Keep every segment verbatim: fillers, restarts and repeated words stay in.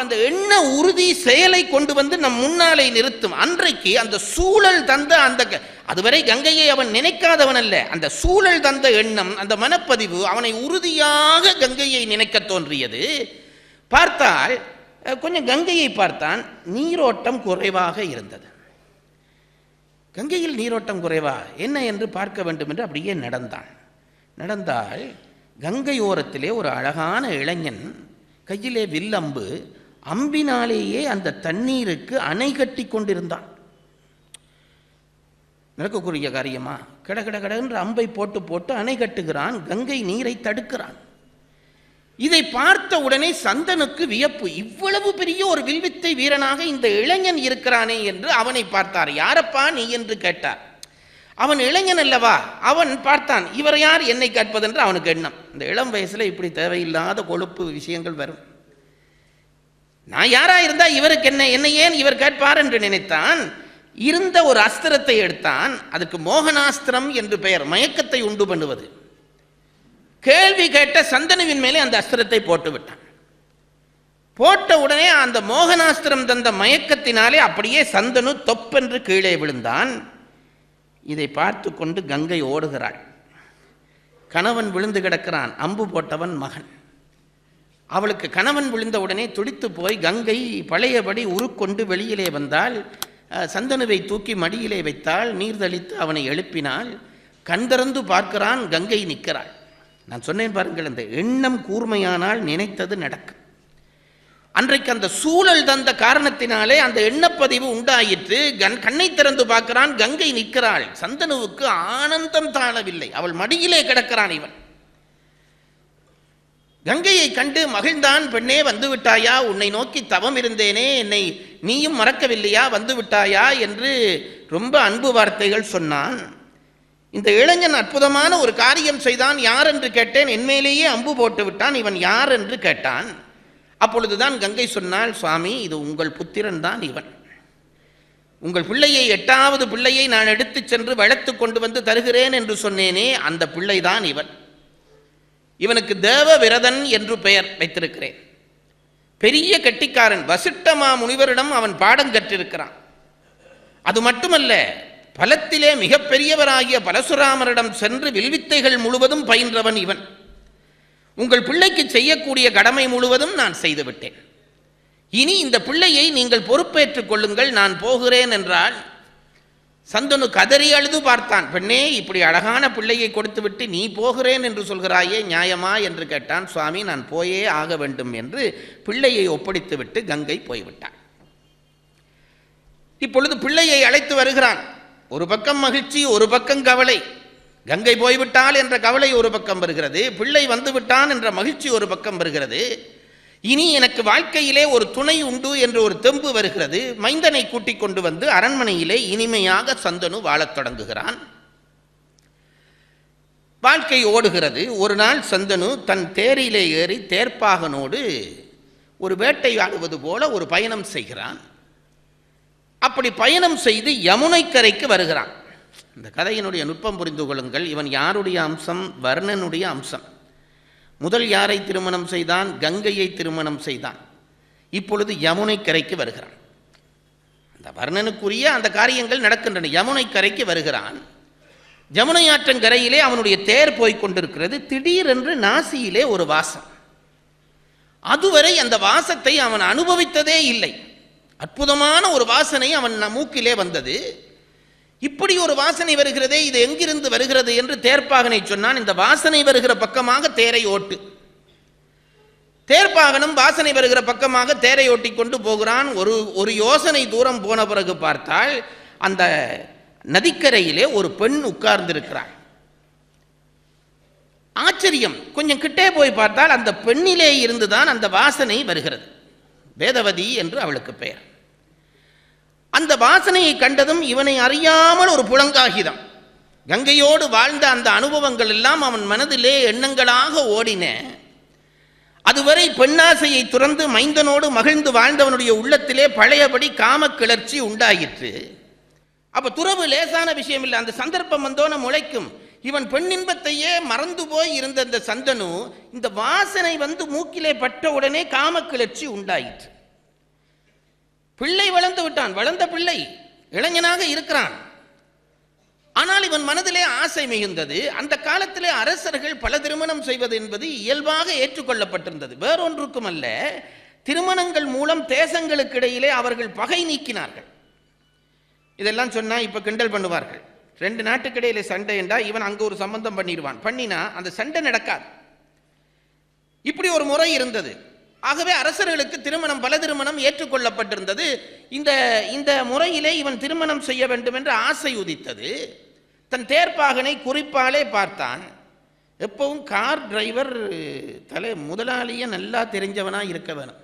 அந்த எண்ண உறுதி செயலை கொண்டு வந்து நம் முன்னாலே நிறுத்தும். அன்றைக்கு அந்த சூழல் தந்த அந்த அதுவரை கங்கையை அவன் நினைக்காதவன் அல்ல, அந்த சூழல் தந்த எண்ணம், அந்த மனப்பதிவு அவனை உறுதியாக கங்கையை நினைக்க தோன்றியது. பார்த்தால் கொஞ்சம் கங்கையை பார்த்தான், நீரோட்டம் குறைவாக இருந்தது. கங்கையில் நீரோட்டம் குறைவா என்ன என்று பார்க்க வேண்டும் என்று அப்படியே நடந்தான். நடந்தால் கங்கை ஓரத்திலே ஒரு அழகான இளைஞன் கையிலே வில்லம்பு, அம்பினாலேயே அந்த தண்ணீருக்கு அணை கட்டி கொண்டிருந்தான். நடக்கக்கூடிய காரியமா? கட கட கடன்ற அம்பை போட்டு போட்டு அணை கட்டுகிறான், கங்கை நீரை தடுக்கிறான். இதை பார்த்த உடனே சந்தனுக்கு வியப்பு, இவ்வளவு பெரிய ஒரு வில்வித்தை வீரனாக இந்த இளைஞன் இருக்கிறானே என்று அவனை பார்த்தார். யாரப்பா நீ என்று கேட்டார். அவன் இளைஞன் அல்லவா, அவன் பார்த்தான், இவர் யார் என்னை கேட்பதென்று அவனுக்கு எண்ணம். இந்த இளம் வயசுல இப்படி தேவையில்லாத கொழுப்பு விஷயங்கள் வரும். நான் யாரா இருந்தா இவருக்கு என்ன, என்னை ஏன் இவர் கேட்பார் என்று நினைத்தான். இருந்த ஒரு அஸ்திரத்தை எடுத்தான், அதுக்கு மோகனாஸ்திரம் என்று பெயர், மயக்கத்தை உண்டு பண்ணுவது. கேள்வி கேட்ட சந்தனுவின் மேலே அந்த அஸ்திரத்தை போட்டு விட்டான். போட்ட உடனே அந்த மோகனாஸ்திரம் தந்த மயக்கத்தினாலே அப்படியே சந்தனு தொப்பென்று கீழே விழுந்தான். இதை பார்த்து கொண்டு கங்கை ஓடுகிறாள். கணவன் விழுந்து கிடக்கிறான், அம்பு போட்டவன் மகன். அவளுக்கு கணவன் விழுந்த உடனே துடித்து போய் கங்கை பழையபடி உருக்கொண்டு வெளியிலே வந்தால், சந்தனுவை தூக்கி மடியிலே வைத்தாள், நீர் தெளித்து அவனை எழுப்பினாள். கண் திறந்து பார்க்கிறான், கங்கை நிற்கிறாள். நான் சொன்னேன் பாருங்கள், அந்த எண்ணம் கூர்மையானால் நினைத்தது நடக்கும். அன்றைக்கு அந்த சூழல் தந்த காரணத்தினாலே அந்த எண்ணப்பதிவு உண்டாயிற்று. கண் கண்ணை திறந்து பார்க்கிறான், கங்கை நிற்கிறாள். சந்தனுவுக்கு ஆனந்தம் தாழவில்லை, அவள் மடியிலே கிடக்கிறான் இவன். கங்கையை கண்டு மகிழ்ந்தான். பெண்ணே வந்து விட்டாயா, உன்னை நோக்கி தவம் இருந்தேனே, என்னை நீயும் மறக்கவில்லையா, வந்து விட்டாயா என்று ரொம்ப அன்பு வார்த்தைகள் சொன்னான். இந்த இளைஞன் அற்புதமான ஒரு காரியம் செய்தான். யார் என்று கேட்டேன், என்மேலேயே அம்பு போட்டு விட்டான், இவன் யார் என்று கேட்டான். அப்பொழுதுதான் கங்கை சொன்னாள், சுவாமி இது உங்கள் புத்திரன் தான் இவன். உங்கள் பிள்ளையை, எட்டாவது பிள்ளையை நான் எடுத்து சென்று வளர்த்து கொண்டு வந்து தருகிறேன் என்று சொன்னேனே, அந்த பிள்ளைதான் இவன். இவனுக்கு தேவ விரதன் என்று பெயர் வைத்திருக்கிறேன். பெரிய கெட்டிக்காரன், வசிட்டமா முனிவரிடம் அவன் பாடம் கற்றிருக்கிறான். அது மட்டுமல்ல, பலத்திலே மிகப்பெரியவராகிய பரசுராமரிடம் சென்று வில்வித்தைகள் முழுவதும் பயின்றவன் இவன். உங்கள் பிள்ளைக்கு செய்யக்கூடிய கடமை முழுவதும் நான் செய்துவிட்டேன். இனி இந்த பிள்ளையை நீங்கள் பொறுப்பேற்றுக் கொள்ளுங்கள், நான் போகிறேன் என்றால் சந்தனு கதறி அழுது பார்த்தான். பெண்ணே, இப்படி அழகான பிள்ளையை கொடுத்து விட்டு நீ போகிறேன் என்று சொல்கிறாயே, நியாயமா என்று கேட்டான். சுவாமி நான் போயே ஆக வேண்டும் என்று பிள்ளையை ஒப்படைத்து விட்டு கங்கை போய்விட்டான். இப்பொழுது பிள்ளையை அழைத்து வருகிறான். ஒரு பக்கம் மகிழ்ச்சி, ஒரு பக்கம் கவலை. கங்கை போய்விட்டால் என்ற கவலை ஒரு பக்கம் வருகிறது, பிள்ளை வந்து விட்டான் என்ற மகிழ்ச்சி ஒரு பக்கம் வருகிறது. இனி எனக்கு வாழ்க்கையிலே ஒரு துணை உண்டு என்று ஒரு தெம்பு வருகிறது. மைந்தனை கூட்டிக் கொண்டு வந்து அரண்மனையிலே இனிமையாக சந்தனு வாழத் தொடங்குகிறான். வாழ்க்கை ஓடுகிறது. ஒரு நாள் சந்தனு தன் தேரிலே ஏறி தேர்ப்பாகனோடு ஒரு வேட்டையாடுவது போல ஒரு பயணம் செய்கிறான். அப்படி பயணம் செய்து யமுனை கரைக்கு வருகிறான். இந்த கதையினுடைய நுட்பம் புரிந்து கொள்ளுங்கள். இவன் யாருடைய அம்சம்? வர்ணனுடைய அம்சம். முதல் யாரை திருமணம் செய்தான்? கங்கையை திருமணம் செய்தான். இப்பொழுது யமுனை கரைக்கு வருகிறான். அந்த வர்ணனுக்குரிய அந்த காரியங்கள் நடக்கின்றன. யமுனை கரைக்கு வருகிறான். யமுனை ஆற்றங்கரையிலே அவனுடைய தேர் போய்கொண்டிருக்கிறது. திடீரென்று நாசியிலே ஒரு வாசம். அதுவரை அந்த வாசத்தை அவன் அனுபவித்ததே இல்லை. அற்புதமான ஒரு வாசனை அவன் மூக்கிலே வந்தது. இப்படி ஒரு வாசனை வருகிறதே, இது எங்கிருந்து வருகிறது என்று தேர்ப்பாகனை சொன்னான். இந்த வாசனை வருகிற பக்கமாக தேரை ஓட்டு. தேர்ப்பாகனும் வாசனை வருகிற பக்கமாக தேரை ஓட்டி கொண்டு போகிறான். ஒரு ஒரு யோசனை தூரம் போன பிறகு பார்த்தால் அந்த நதிக்கரையிலே ஒரு பெண் உட்கார்ந்திருக்கிறாள். ஆச்சரியம். கொஞ்சம் கிட்டே போய் பார்த்தால் அந்த பெண்ணிலே இருந்துதான் அந்த வாசனை வருகிறது. வேதவதி என்று அவளுக்கு பெயர். அந்த வாசனையை கண்டதும் இவனை அறியாமல் ஒரு புலங்காகிதம். கங்கையோடு வாழ்ந்த அந்த அனுபவங்கள் எல்லாம் அவன் மனதிலே எண்ணங்களாக ஓடின. அதுவரை பெண்ணாசையை துறந்து மைந்தனோடு மகிழ்ந்து வாழ்ந்தவனுடைய உள்ளத்திலே பழையபடி காம கிளர்ச்சி உண்டாயிற்று. அப்ப துறவு லேசான விஷயம் இல்லை. அந்த சந்தர்ப்பம் வந்தோன முளைக்கும். இவன் பெண்ணின்பத்தையே மறந்து போய் இருந்த இந்த சந்தனு இந்த வாசனை வந்து மூக்கிலே பட்ட உடனே காம கிளர்ச்சி உண்டாயிற்று. பிள்ளை வளர்ந்து விட்டான், வளர்ந்த பிள்ளை இளைஞனாக இருக்கிறான். ஆனால் இவன் மனதிலே ஆசை மிகுந்தது. அந்த காலத்திலே அரசர்கள் பல திருமணம் செய்வது என்பது இயல்பாக ஏற்றுக்கொள்ளப்பட்டிருந்தது. வேறொன்றுக்கும் அல்ல, திருமணங்கள் மூலம் தேசங்களுக்கு இடையிலே அவர்கள் பகை நீக்கினார்கள். இதெல்லாம் சொன்னால் இப்போ கிண்டல் பண்ணுவார்கள். ரெண்டு நாட்டுக்கு இடையிலே சண்டை என்றால் இவன் அங்கே ஒரு சம்பந்தம் பண்ணிடுவான், பண்ணினா அந்த சண்டை நடக்காது. இப்படி ஒரு முறை இருந்தது. ஆகவே அரசர்களுக்கு திருமணம் பல திருமணம் ஏற்றுக்கொள்ளப்பட்டிருந்தது. இந்த இந்த முறையிலே இவன் திருமணம் செய்ய வேண்டும் என்று ஆசை உதித்தது. தன் தேர்ப்பாகனை குறிப்பாலே பார்த்தான். எப்பவும் கார் டிரைவர் தலை முதலாளியை நல்லா தெரிஞ்சவனாக இருக்க வேணும்.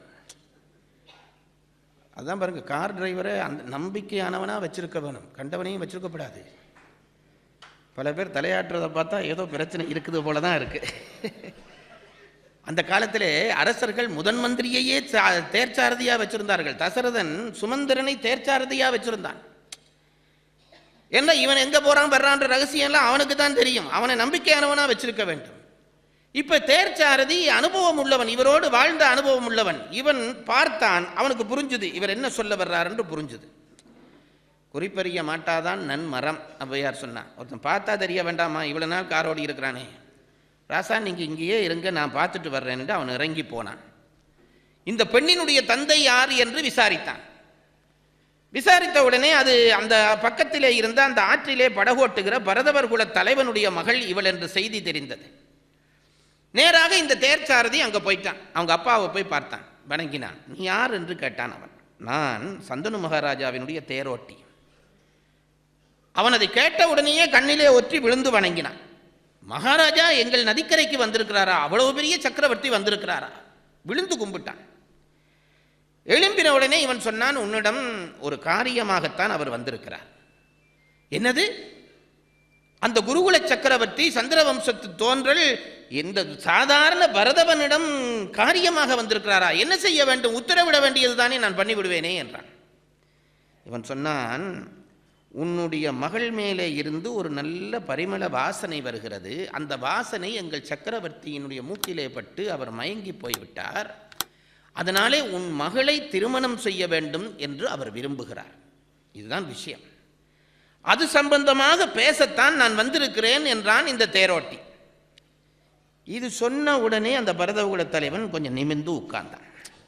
அதுதான் பாருங்க, கார் டிரைவரை அந்த நம்பிக்கையானவனாக வச்சிருக்க வேணும், கண்டவனையும் வச்சிருக்கப்படாது. பல பேர் தலையாட்டுறதை பார்த்தா ஏதோ பிரச்சனை இருக்குது போல தான் இருக்கு. அந்த காலத்திலே அரசர்கள் முதன் மந்திரியையே தேர்ச்சாரதியாக வச்சிருந்தார்கள். தசரதன் சுமந்திரனை தேர்ச்சாரதியாக வச்சிருந்தான். ஏன்னா இவன் எங்கே போகிறான் வர்றான்ற ரகசியம்லாம் அவனுக்கு தான் தெரியும். அவனை நம்பிக்கையானவனாக வச்சிருக்க வேண்டும். இப்போ தேர்ச்சாரதி அனுபவம் உள்ளவன், இவரோடு வாழ்ந்த அனுபவம் உள்ளவன். இவன் பார்த்தான், அவனுக்கு புரிஞ்சுது இவர் என்ன சொல்ல வர்றார் என்று புரிஞ்சுது. குறிப்பறிய மாட்டாதான் நன்மரம் ஔவையார் சொன்னான். ஒருத்தன் பார்த்தா தெரிய வேண்டாமா, இவ்வளோ நாள் காரோடி இருக்கிறானே, ராசா நீங்கள் இங்கேயே இருங்க, நான் பார்த்துட்டு வர்றேன் என்று அவன் இறங்கி போனான். இந்த பெண்ணினுடைய தந்தை யார் என்று விசாரித்தான். விசாரித்த உடனே அது அந்த பக்கத்திலே இருந்த அந்த ஆற்றிலே படகோட்டுகிற பரதவர் குல தலைவனுடைய மகள் இவள் என்று செய்தி தெரிந்தது. நேராக இந்த தேர்ச்சாரதி அங்கே போயிட்டான். அவங்க அப்பாவை போய் பார்த்தான், வணங்கினான். நீ யார் என்று கேட்டான் அவன். நான் சந்தனு மகாராஜாவினுடைய தேரோட்டி. அவன் அதை கேட்ட உடனேயே கண்ணிலே ஒற்றி விழுந்து வணங்கினான். மகாராஜா எங்கள் நதிக்கரைக்கு வந்திருக்கிறாரா? அவ்வளவு பெரிய சக்கரவர்த்தி வந்திருக்கிறாரா? விழுந்து கும்பிட்டான். எழும்பின உடனே இவன் சொன்னான், உன்னிடம் ஒரு காரியமாகத்தான் அவர் வந்திருக்கிறார். என்னது? அந்த குருகுல சக்கரவர்த்தி சந்திரவம்சத்து தோன்றல் இந்த சாதாரண பரதவனிடம் காரியமாக வந்திருக்கிறாரா? என்ன செய்ய வேண்டும்? உத்தரவிட வேண்டியது தானே, நான் பண்ணிவிடுவேனே என்றான். இவன் சொன்னான், உன்னுடைய மகள் மேலே இருந்து ஒரு நல்ல பரிமள வாசனை வருகிறது. அந்த வாசனை எங்கள் சக்கரவர்த்தியினுடைய மூக்கிலே பட்டு அவர் மயங்கி போய்விட்டார். அதனாலே உன் மகளை திருமணம் செய்ய வேண்டும் என்று அவர் விரும்புகிறார். இதுதான் விஷயம். அது சம்பந்தமாக பேசத்தான் நான் வந்திருக்கிறேன் என்றான் இந்த தேரோட்டி. இது சொன்ன உடனே அந்த பரதகுல தலைவன் கொஞ்சம் நிமிர்ந்து உட்கார்ந்தான்.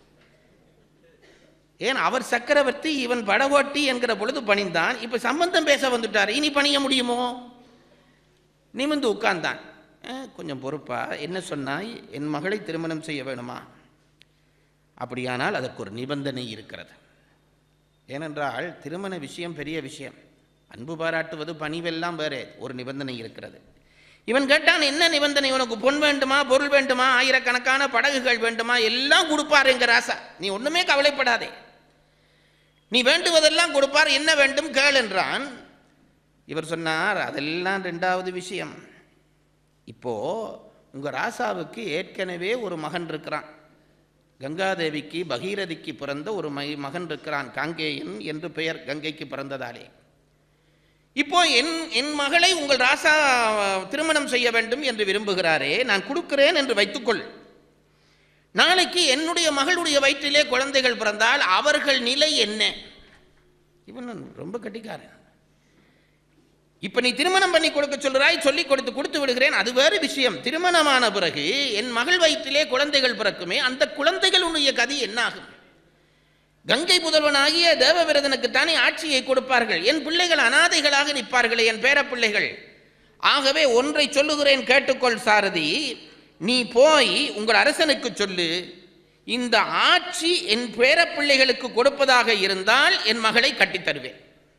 ஏன், அவர் சக்கரவர்த்தி, இவன் படகோட்டி என்கிற பொழுது பணிந்தான். இப்ப சம்பந்தம் பேச வந்துட்டார், இனி பணிய முடியுமோ? நிமிர்ந்து உட்கார்ந்தான். கொஞ்சம் பொறுப்பா, என்ன சொன்னாய்? என் மகளை திருமணம் செய்ய வேணுமா? அப்படியானால் அதற்கு ஒரு நிபந்தனை இருக்கிறது. ஏனென்றால் திருமண விஷயம் பெரிய விஷயம், அன்பு பாராட்டுவது பணிவெல்லாம் வேறே. ஒரு நிபந்தனை இருக்கிறது. இவன் கேட்டான், என்ன நிபந்தனை? உனக்கு பொன் வேண்டுமா, பொருள் வேண்டுமா, ஆயிரக்கணக்கான படகுகள் வேண்டுமா? எல்லாம் கொடுப்பார் எங்க ராசா, நீ ஒண்ணுமே கவலைப்படாதே, நீ வேண்டுவதெல்லாம் கொடுப்பார், என்ன வேண்டும் கேள் என்றான். இவர் சொன்னார், அதெல்லாம் ரெண்டாவது விஷயம். இப்போ உங்க ராசாவுக்கு ஏற்கனவே ஒரு மகன் இருக்கிறான். கங்காதேவிக்கு பகீரதிக்கு பிறந்த ஒரு மகன் இருக்கிறான், காங்கேயன் என்று பெயர், கங்கைக்கு பிறந்ததாலே. இப்போ என் என் மகளை உங்கள் ராசா திருமணம் செய்ய வேண்டும் என்று விரும்புகிறாரே, நான் கொடுக்கிறேன் என்று வைத்துக்கொள். நாளைக்கு என்னுடைய மகளுடைய வயிற்றிலே குழந்தைகள் பிறந்தால் அவர்கள் நிலை என்ன? இவன் ரொம்ப கட்டிக்காரன். இப்ப நீ திருமணம் பண்ணி கொடுக்க சொல்றாய், சொல்லி கொடுத்து கொடுத்து விடுகிறேன், அது வேறு விஷயம். திருமணமான பிறகு என் மகள் வயிற்றிலே குழந்தைகள் பிறக்குமே, அந்த குழந்தைகளுடைய கதி என்ன ஆகும்? கங்கை புதல்வனாகிய தேவவிரதனுக்குத்தானே ஆட்சியை கொடுப்பார்கள். என் பிள்ளைகள் அனாதைகளாக நிற்பார்களே, என் பேர பிள்ளைகள். ஆகவே ஒன்றை சொல்லுகிறேன், கேட்டுக்கொள் சாரதி. நீ போய் உங்கள் அரசனுக்கு சொல்லு, இந்த ஆட்சி என் பேர பிள்ளைகளுக்கு கொடுப்பதாக இருந்தால் என் மகளை கட்டித்தருவேன்.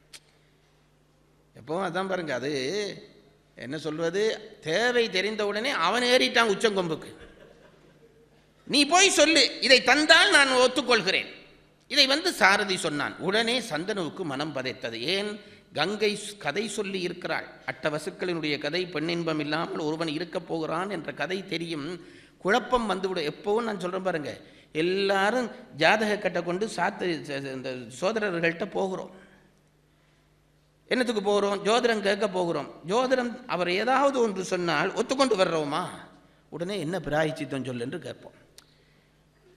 எப்போ அதான் பாருங்க, அது என்ன சொல்வது, தேவை தெரிந்தவுடனே அவன் ஏறிட்டான் உச்சங்கொம்புக்கு. நீ போய் சொல்லு, இதை தந்தால் நான் ஒத்துக்கொள்கிறேன். இதை வந்து சாரதி சொன்னான். உடனே சந்தனுவுக்கு மனம் பதைத்தது. ஏன், கங்கை கதை சொல்லி இருக்கிறாள். அட்டவசுக்களினுடைய கதை, பெண்ணின்பம் இல்லாமல் ஒருவன் இருக்க போகிறான் என்ற கதை தெரியும். குழப்பம் வந்துவிடும். எப்பவும் நான் சொல்கிறேன் பாருங்க, எல்லாரும் ஜாதக கட்டை கொண்டு சாத்து இந்த சோதரர்கள்ட்ட போகிறோம். என்னத்துக்கு போகிறோம்? ஜோதிடம் கேட்க போகிறோம். ஜோதிடம் அவர் ஏதாவது ஒன்று சொன்னால் ஒத்துக்கொண்டு வர்றோமா? உடனே என்ன பிராயச்சித்தம் சொல்லு என்று கேட்போம்.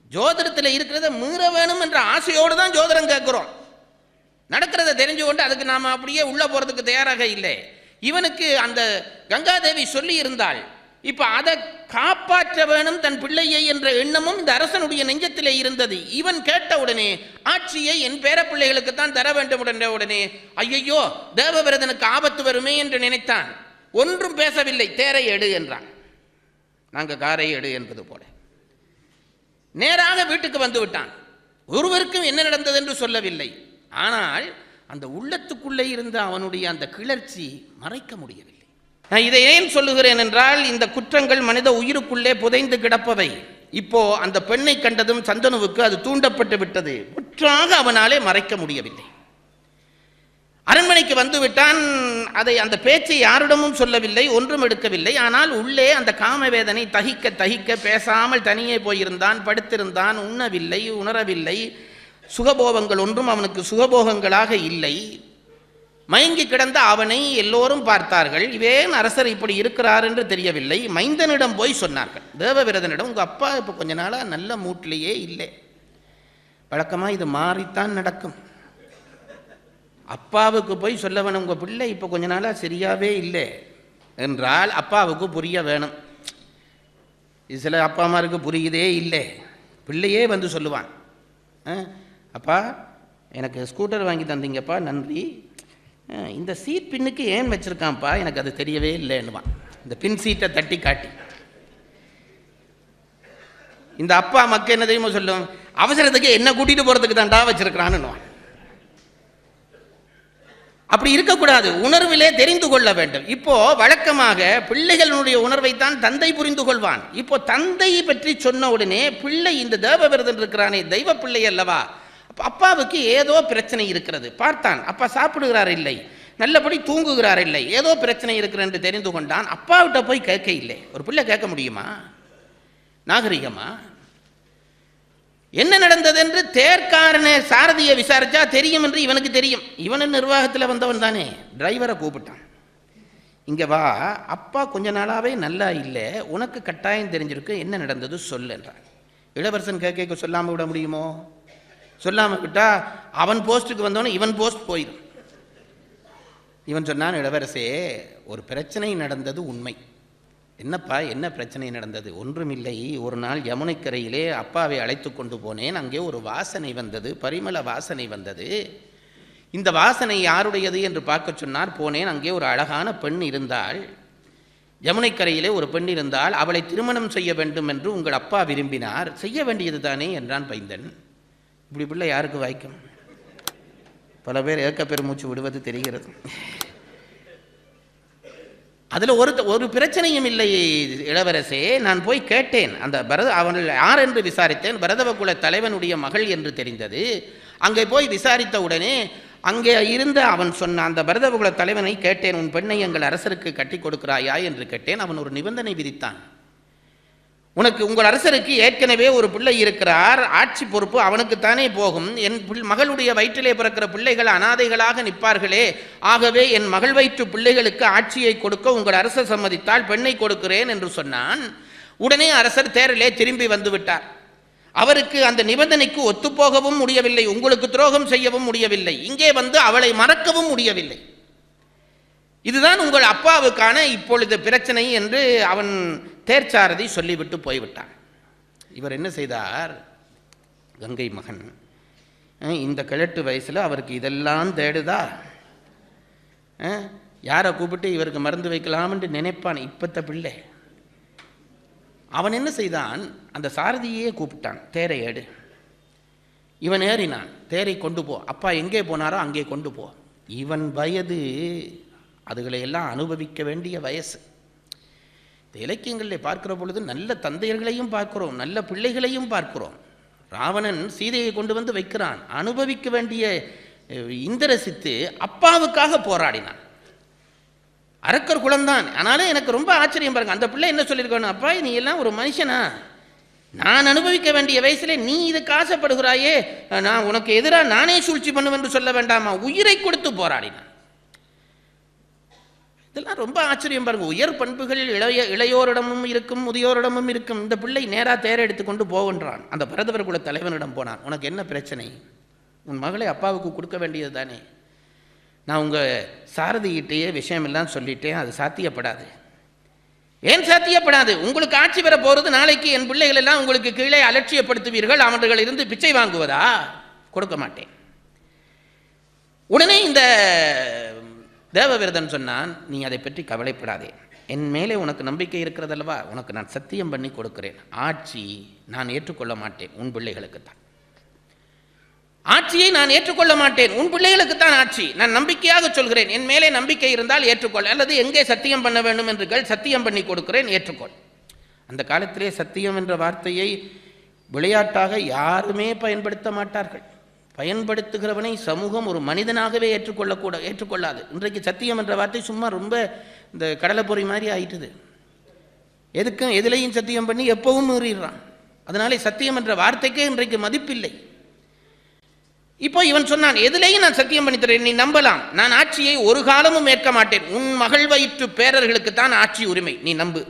ஜோதிடத்தில் இருக்கிறத மீற வேணும் என்ற ஆசையோடு தான் ஜோதிடம் கேட்குறோம். நடக்கிறத தெரிஞ்சு கொண்டு அதுக்கு நாம் அப்படியே உள்ளே போகிறதுக்கு தயாராக இல்லை. இவனுக்கு அந்த கங்காதேவி சொல்லி இருந்தால் இப்போ அதை காப்பாற்ற வேணும் தன் பிள்ளையை என்ற எண்ணமும் இந்த அரசனுடைய நெஞ்சத்திலே இருந்தது. இவன் கேட்ட உடனே ஆட்சியை என் பேர பிள்ளைகளுக்கு தான் தர வேண்டும் என்ற உடனே ஐயையோ தேவவிரதனுக்கு ஆபத்து வருமே என்று நினைத்தான். ஒன்றும் பேசவில்லை. தேரை எடு என்றான். நாங்கள் காரை எடு என்பது போல நேராக வீட்டுக்கு வந்து விட்டான். ஒருவருக்கும் என்ன நடந்தது என்று சொல்லவில்லை. ஆனால் அந்த உள்ளத்துக்குள்ளே இருந்த அவனுடைய அந்த கிளர்ச்சி மறைக்க முடியவில்லை. நான் இதை ஏன் சொல்லுகிறேன் என்றால், இந்த குற்றங்கள் மனித உயிருக்குள்ளே புதைந்து கிடப்பவை. இப்போ அந்த பெண்ணை கண்டதும் சந்தனுவுக்கு அது தூண்டப்பட்டு விட்டது. முற்றாக அவனாலே மறைக்க முடியவில்லை. அரண்மனைக்கு வந்து விட்டான். அதை அந்த பேச்சை யாரிடமும் சொல்லவில்லை, ஒன்றும் எடுக்கவில்லை. ஆனால் உள்ளே அந்த காமவேதனை தகிக்க தகிக்க பேசாமல் தனியே போயிருந்தான். படுத்திருந்தான். உண்ணவில்லை, உணரவில்லை. சுகபோகங்கள் ஒன்றும் அவனுக்கு சுகபோகங்களாக இல்லை. மயங்கி கிடந்த அவனை எல்லோரும் பார்த்தார்கள். இவேன் அரசர் இப்படி இருக்கிறார் என்று தெரியவில்லை. மைந்தனிடம் போய் சொன்னார்கள், தேவவிரதனிடம், உங்கள் அப்பா இப்போ கொஞ்ச நாளாக நல்ல மூட்டிலேயே இல்லை. வழக்கமாக இது மாறித்தான் நடக்கும். அப்பாவுக்கு போய் சொல்ல வேணும், உங்கள் பிள்ளை இப்போ கொஞ்ச நாளாக சரியாகவே இல்லை என்றால் அப்பாவுக்கு புரிய வேணும். இது சில அப்பா அம்மாருக்கு புரியுதே இல்லை. பிள்ளையே வந்து சொல்லுவான், அப்பா எனக்கு ஸ்கூட்டர் வாங்கி தந்தீங்கப்பா, நன்றி. இந்த சீட் பின்னுக்கு ஏன் வச்சுருக்கான்ப்பா, எனக்கு அது தெரியவே இல்லைன்னுவான். இந்த பின் சீட்டை தட்டி காட்டி. இந்த அப்பா மக்கள் என்ன தெரியுமா சொல்லும், அவசரத்துக்கு என்ன கூட்டிகிட்டு போகிறதுக்கு தான்டா வச்சுருக்கிறான்னுவான். அப்படி இருக்கக்கூடாது. உணர்விலே தெரிந்து கொள்ள வேண்டும். இப்போ வழக்கமாக பிள்ளைகளுடைய உணர்வைத்தான் தந்தை புரிந்து கொள்வான். இப்போ தந்தையை பற்றி சொன்ன உடனே பிள்ளை, இந்த தேவவிரதன் இருக்கிறானே தெய்வ பிள்ளை அல்லவா, அப்பாவுக்கு ஏதோ பிரச்சனை இருக்கிறது. பார்த்தான், அப்பா சாப்பிடுகிறார் இல்லை, நல்லபடி தூங்குகிறார் இல்லை, ஏதோ பிரச்சனை இருக்கிற என்று தெரிந்து கொண்டான். அப்பாவிட்ட போய் கேட்க இல்லை. ஒரு பிள்ளை கேட்க முடியுமா? நாகரிகமா? என்ன நடந்தது என்று தேர்காரனை சாரதியை விசாரிச்சா தெரியும் என்று இவனுக்கு தெரியும். இவனு நிர்வாகத்தில் வந்தவன் தானே. டிரைவரை கூப்பிட்டான், இங்கே வா, அப்பா கொஞ்ச நாளாகவே நல்லா இல்லை, உனக்கு கட்டாயம் தெரிஞ்சிருக்கு, என்ன நடந்தது சொல்லு என்றான். இளவரசன் கேட்க சொல்லாமல் விட முடியுமோ? சொல்லாமல் விட்டா அவன் போஸ்ட்டுக்கு வந்தவனே இவன் போஸ்ட் போயிடும். இவன் சொன்னான், இளவரசே, ஒரு பிரச்சனை நடந்தது உண்மை. என்னப்பா, என்ன பிரச்சனை நடந்தது? ஒன்றுமில்லை, ஒரு நாள் யமுனைக்கரையிலே அப்பாவை அழைத்து கொண்டு போனேன். அங்கே ஒரு வாசனை வந்தது, பரிமள வாசனை வந்தது. இந்த வாசனை யாருடையது என்று பார்க்க சொன்னார். போனேன், அங்கே ஒரு அழகான பெண் இருந்தாள். யமுனைக்கரையிலே ஒரு பெண் இருந்தால், அவளை திருமணம் செய்ய வேண்டும் என்று உங்கள் அப்பா விரும்பினார். செய்ய வேண்டியது தானே என்றான் பைந்தன். இப்படி பிள்ளை யாருக்கு வாய்க்கும்? பல பேர் ஏக்க பெருமூச்சு விடுவது தெரிகிறது. அதில் ஒரு ஒரு பிரச்சனையும் இல்லை இளவரசே. நான் போய் கேட்டேன், அந்த பரத அவர்கள் யார் என்று விசாரித்தேன். பரதவகுல தலைவனுடைய மகள் என்று தெரிந்தது. அங்கே போய் விசாரித்த உடனே அங்கே இருந்த அவன் சொன்ன அந்த பரதவகுல தலைவனை கேட்டேன், உன் பெண்ணை எங்கள் அரசருக்கு கட்டி கொடுக்கிறாயா என்று கேட்டேன். அவன் ஒரு நிபந்தனை விதித்தான். உனக்கு உங்கள் அரசருக்கு ஏற்கனவே ஒரு பிள்ளை இருக்கிறார், ஆட்சி பொறுப்பு அவனுக்குத்தானே போகும். என் மகளுடைய வயிற்றிலே பிறக்கிற பிள்ளைகள் அனாதைகளாக நிற்பார்களே, ஆகவே என் மகள் வயிற்று பிள்ளைகளுக்கு ஆட்சியை கொடுக்க உங்கள் அரசர் சம்மதித்தால் பெண்ணை கொடுக்கிறேன் என்று சொன்னான். உடனே அரசர் தேரிலே திரும்பி வந்து விட்டார். அவருக்கு அந்த நிபந்தனைக்கு ஒத்துப்போகவும் முடியவில்லை, உங்களுக்கு துரோகம் செய்யவும் முடியவில்லை, இங்கே வந்து அவளை மறக்கவும் முடியவில்லை. இதுதான் உங்கள் அப்பாவுக்கான இப்பொழுது பிரச்சனை என்று அவன் தேர்ச்சாரதி சொல்லிவிட்டு போய்விட்டான். இவர் என்ன செய்தார்? கங்கை மகன் இந்த கிழட்டு வயசில் அவருக்கு இதெல்லாம் தேடுதா? யாரை கூப்பிட்டு இவருக்கு மருந்து வைக்கலாம் என்று நினைப்பான் இப்பத்த பிள்ளை. அவன் என்ன செய்தான்? அந்த சாரதியே கூப்பிட்டான், தேரை ஏடு. இவன் ஏறினான், தேரை கொண்டு போ, அப்பா எங்கே போனாரோ அங்கே கொண்டு போ. இவன் வயது அதுகளை எல்லாம் அனுபவிக்க வேண்டிய வயசு. இந்த இலக்கியங்களில் பார்க்கிற பொழுது நல்ல தந்தையர்களையும் பார்க்கிறோம், நல்ல பிள்ளைகளையும் பார்க்கிறோம். ராவணன் சீதையை கொண்டு வந்து வைக்கிறான், அனுபவிக்க வேண்டிய இந்திரசித்து அப்பாவுக்காக போராடினான். அரக்கர் குலம்தான். ஆனாலும் எனக்கு ரொம்ப ஆச்சரியம் பாருங்க, அந்த பிள்ளை என்ன சொல்லியிருக்கணும், அப்பா நீ எல்லாம் ஒரு மனுஷனா, நான் அனுபவிக்க வேண்டிய வயசுல நீ இதுக்கு ஆசைப்படுகிறாயே, நான் உனக்கு எதிராக நானே சூழ்ச்சி பண்ணுவேன் என்று சொல்ல வேண்டாமா? உயிரை கொடுத்து போராடினான். இதெல்லாம் ரொம்ப ஆச்சரியம் பாருங்க. உயர் பண்புகள் இளைய இளையோரிடமும் இருக்கும், முதியோரிடமும் இருக்கும். இந்த பிள்ளை நேராக தேர எடுத்துக்கொண்டு போகின்றான். அந்த பரதவர் குல தலைவனிடம் போனான். உனக்கு என்ன பிரச்சனை? உன் மகளை அப்பாவுக்கு கொடுக்க வேண்டியது தானே. நான் உங்கள் சாரதியிட்டையே விஷயமெல்லாம் சொல்லிட்டேன், அது சாத்தியப்படாது. ஏன் சாத்தியப்படாது? உங்களுக்கு ஆட்சி பெற போகிறது. நாளைக்கு என் பிள்ளைகள் எல்லாம் உங்களுக்கு கீழே அலட்சியப்படுத்துவீர்கள். அவர்கள் இருந்து பிச்சை வாங்குவதா? கொடுக்க மாட்டேன். உடனே இந்த தேவவிரதன் சொன்னான், நீ அதை பற்றி கவலைப்படாதே, என் மேலே உனக்கு நம்பிக்கை இருக்கிறதல்லவா, உனக்கு நான் சத்தியம் பண்ணி கொடுக்கிறேன். ஆட்சி நான் ஏற்றுக்கொள்ள மாட்டேன், உன் பிள்ளைகளுக்குத்தான். ஆட்சியை நான் ஏற்றுக்கொள்ள மாட்டேன், உன் பிள்ளைகளுக்குத்தான் ஆட்சி. நான் நம்பிக்கையாக சொல்கிறேன், என் மேலே நம்பிக்கை இருந்தால் ஏற்றுக்கொள், அல்லது எங்கே சத்தியம் பண்ண வேண்டும் என்று கேள், சத்தியம் பண்ணி கொடுக்கிறேன், ஏற்றுக்கொள். அந்த காலத்திலே சத்தியம் என்ற வார்த்தையை விளையாட்டாக யாருமே பயன்படுத்த மாட்டார்கள். பயன்படுத்துகிறவனை சமூகம் ஒரு மனிதனாகவே ஏற்றுக்கொள்ளக்கூட ஏற்றுக்கொள்ளாது. இன்றைக்கு சத்தியம் என்ற வார்த்தை சும்மா ரொம்ப இந்த கடலைப்பொறி மாதிரி ஆயிட்டுது. எதுக்கும் எதிலையும் சத்தியம் பண்ணி எப்பவும் மீறிடுறான். அதனாலே சத்தியம் என்ற வார்த்தைக்கே இன்றைக்கு மதிப்பில்லை. இப்போ இவன் சொன்னான், எதிலையும் நான் சத்தியம் பண்ணி தரேன், நீ நம்பலாம். நான் ஆட்சியை ஒரு காலமும் ஏற்க மாட்டேன். உன் மகள் வயிற்று பேரர்களுக்கு தான் ஆட்சி உரிமை, நீ நம்பு.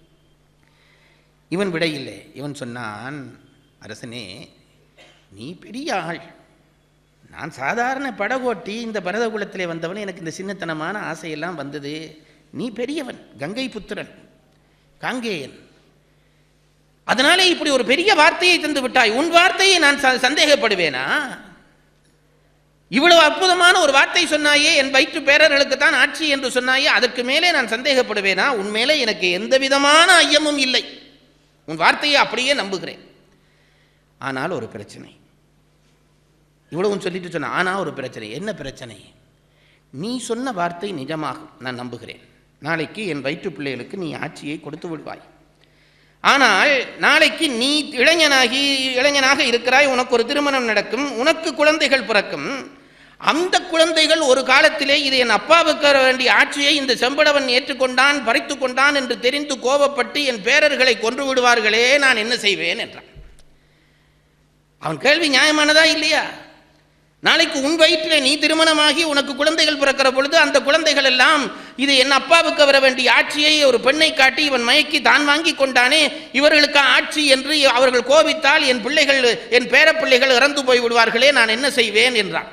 இவன் விடையில்லை. இவன் சொன்னான், அரசனே, நீ பெரிய ஆள், நான் சாதாரண படகோட்டி, இந்த பரதகுலத்திலே வந்தவன், எனக்கு இந்த சின்னத்தனமான ஆசையெல்லாம் வந்தது. நீ பெரியவன், கங்கை புத்திரன், காங்கேயன், அதனாலே இப்படி ஒரு பெரிய வார்த்தையை தந்து விட்டாய். உன் வார்த்தையை நான் சந்தேகப்படுவேனா? இவ்வளவு அற்புதமான ஒரு வார்த்தை சொன்னாயே, என் வயிற்று பேரர்களுக்கு தான் ஆட்சி என்று சொன்னாயே, அதற்கு மேலே நான் சந்தேகப்படுவேனா? உன்மேலே எனக்கு எந்த விதமான ஐயமும் இல்லை, உன் வார்த்தையை அப்படியே நம்புகிறேன். ஆனால் ஒரு பிரச்சனை. இவ்வளவும் சொல்லிட்டு சொன்ன, ஆனால் ஒரு பிரச்சனை. என்ன பிரச்சனை? நீ சொன்ன வார்த்தை நிஜமாகும், நான் நம்புகிறேன். நாளைக்கு என் வயிற்று பிள்ளைகளுக்கு நீ ஆட்சியை கொடுத்து விடுவாய். ஆனால் நாளைக்கு நீ இளைஞனாகி இளைஞனாக இருக்கிறாய், உனக்கு ஒரு திருமணம் நடக்கும், உனக்கு குழந்தைகள் பிறக்கும். அந்த குழந்தைகள் ஒரு காலத்திலே இது என் அப்பாவுக்கு வர வேண்டிய ஆட்சியை இந்த செம்படவன் ஏற்றுக்கொண்டான், பறித்து கொண்டான் என்று தெரிந்து கோபப்பட்டு என் பேரர்களை கொன்று விடுவார்களே, நான் என்ன செய்வேன் என்றான். அவன் கேள்வி நியாயமானதா இல்லையா? நாளைக்கு உன் வயிற்றிலே நீ திருமணமாகி உனக்கு குழந்தைகள் பிறக்கிற பொழுது அந்த குழந்தைகள் எல்லாம் இது என் அப்பாவுக்கு வர வேண்டிய ஆட்சியை ஒரு பெண்ணை காட்டி இவன் மயக்கி தான் வாங்கி கொண்டானே, இவர்களுக்கு ஆட்சி என்று அவர்கள் கோபித்தால் என் பிள்ளைகள், என் பேரப்பிள்ளைகள் இறந்து போய் விடுவார்களே, நான் என்ன செய்வேன் என்றான்.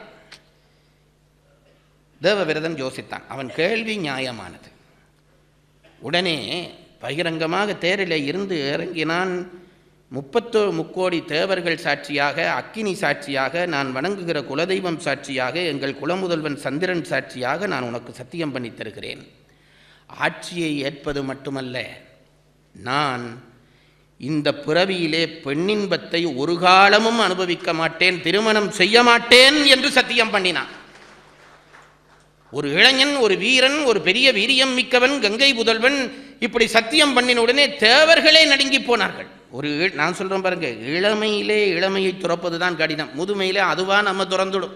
தேவவிரதன் யோசித்தான். அவன் கேள்வி நியாயமானது. உடனே பகிரங்கமாக தேரிலே இருந்து இறங்கினான். முப்பத்தோ முக்கோடி தேவர்கள் சாட்சியாக, அக்கினி சாட்சியாக, நான் வணங்குகிற குலதெய்வம் சாட்சியாக, எங்கள் குலமுதல்வன் சந்திரன் சாட்சியாக நான் உனக்கு சத்தியம் பண்ணி தருகிறேன். ஆட்சியை ஏற்பது மட்டுமல்ல, நான் இந்த பிறவியிலே பெண்ணின்பத்தை ஒரு காலமும் அனுபவிக்க மாட்டேன், திருமணம் செய்ய மாட்டேன் என்று சத்தியம் பண்ணினான். ஒரு இளைஞன், ஒரு வீரன், ஒரு பெரிய வீரியம் மிக்கவன், கங்கை புதல்வன் இப்படி சத்தியம் பண்ணின உடனே தேவர்களே நடுங்கி போனார்கள். ஒரு நான் சொல்றேன் பாருங்க, இளமையிலே இளமையை துறப்பது தான் கடினம், முதுமையிலே அதுவா நம்ம துறந்துடும்,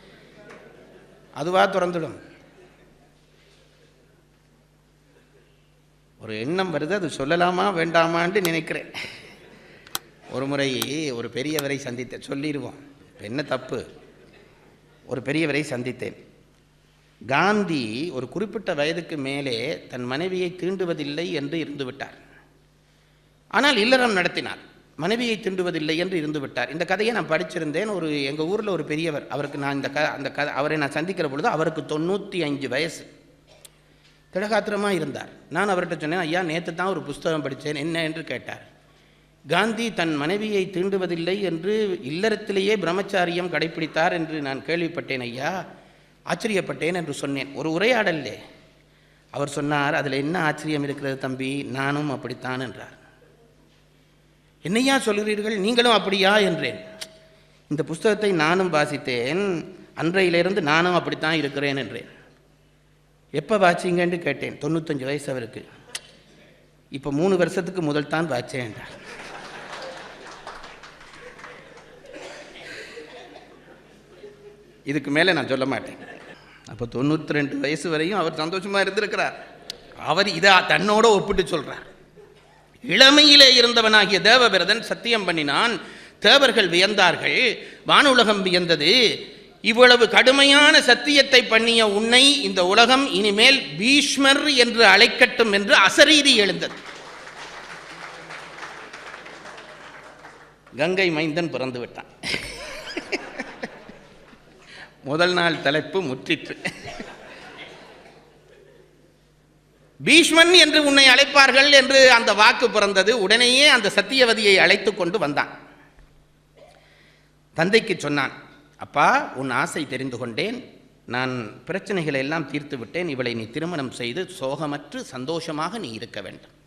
அதுவா துறந்துடும். ஒரு எண்ணம் வருது, அது சொல்லலாமா வேண்டாமான்னு நினைக்கிறேன். ஒரு முறை ஒரு பெரியவரை சந்தித்தேன், சொல்லிடுவோம் என்ன தப்பு. ஒரு பெரியவரை சந்தித்தேன். காந்தி ஒரு குறிப்பிட்ட வயதுக்கு மேலே தன் மனைவியை தீண்டுவதில்லை என்று இருந்து விட்டார். ஆனால் இல்லறம் நடத்தினார், மனைவியை தீண்டுவதில்லை என்று இருந்து விட்டார். இந்த கதையை நான் படிச்சிருந்தேன். ஒரு எங்கள் ஊரில் ஒரு பெரியவர், அவருக்கு நான் இந்த க அந்த க அவரை நான் சந்திக்கிற பொழுது அவருக்கு தொண்ணூற்றி அஞ்சு வயசு, திடகாத்திரமாக இருந்தார். நான் அவர்கிட்ட சொன்னேன், ஐயா நேற்று தான் ஒரு புஸ்தகம் படித்தேன், என்ன என்று கேட்டார். காந்தி தன் மனைவியை தீண்டுவதில்லை என்று இல்லறத்திலேயே பிரம்மச்சாரியம் கடைப்பிடித்தார் என்று நான் கேள்விப்பட்டேன் ஐயா, ஆச்சரியப்பட்டேன் என்று சொன்னேன். ஒரு உரையாடல்லே அவர் சொன்னார், அதில் என்ன ஆச்சரியம் இருக்கிறது தம்பி, நானும் அப்படித்தான் என்றார். என்னையா சொல்கிறீர்கள், நீங்களும் அப்படியா என்றேன். இந்த புஸ்தகத்தை நானும் வாசித்தேன், அன்றையிலிருந்து நானும் அப்படித்தான் இருக்கிறேன் என்றேன். எப்போ வாச்சிங்கன்னு கேட்டேன். தொண்ணூத்தஞ்சு வயசு அவருக்கு. இப்போ மூணு வருஷத்துக்கு முதல் தான் வாச்சேன் என்றார். இதுக்கு மேலே நான் சொல்ல மாட்டேன். அப்போ தொண்ணூற்றி ரெண்டு வயசு வரையும் அவர் சந்தோஷமாக இருந்திருக்கிறார். அவர் இதை தன்னோட ஒப்பிட்டு சொல்கிறார். இளமையிலே இருந்தவனாகிய தேவவிரதன் சத்தியம் பண்ணினான். தேவர்கள் வியந்தார்கள், வானுலகம் வியந்தது. இவ்வளவு கடுமையான சத்தியத்தை பண்ணிய உன்னை இந்த உலகம் இனிமேல் பீஷ்மர் என்று அழைக்கட்டும் என்று அசரீரி எழுந்தது. கங்கை மைந்தன் பிறந்து விட்டான். முதல் நாள் தலைப்பு முற்றிற்று. பீஷ்மன் என்று உன்னை அழைப்பார்கள் என்று அந்த வாக்கு பிறந்தது. உடனேயே அந்த சத்தியவதியை அழைத்து கொண்டு வந்தான். தந்தைக்கு சொன்னான், அப்பா, உன் ஆசை தெரிந்து கொண்டேன், நான் பிரச்சனைகளை எல்லாம் தீர்த்து விட்டேன், இவளை நீ திருமணம் செய்து சோகமற்று சந்தோஷமாக நீ இருக்க வேண்டும்.